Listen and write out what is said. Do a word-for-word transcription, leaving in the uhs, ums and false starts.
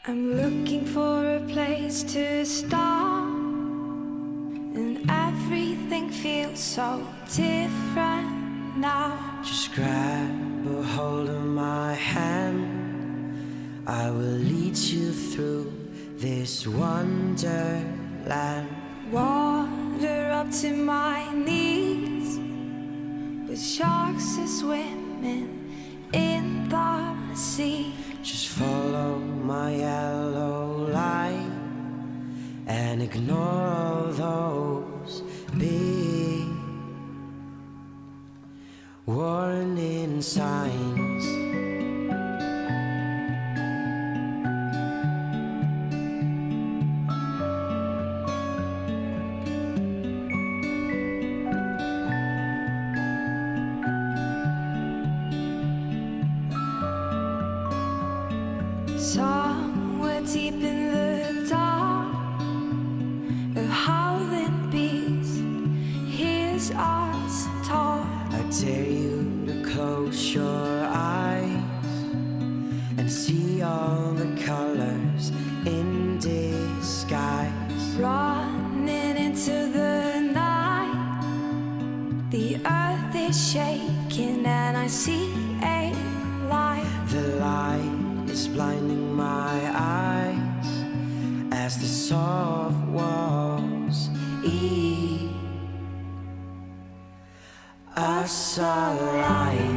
I'm looking for a place to start, and everything feels so different now. Just grab a hold of my hand, I will lead you through this wonderland. Water up to my knees, with sharks are swimming in the sea. Just follow my yellow light and ignore all those big warning signs. Somewhere deep in the dark, a howling beast hears us talk. I dare you to close your eyes and see all the colors in disguise. Running into the night, the earth is shaking and I see a light. The light is blinding my eyes as the soft walls eat us alive.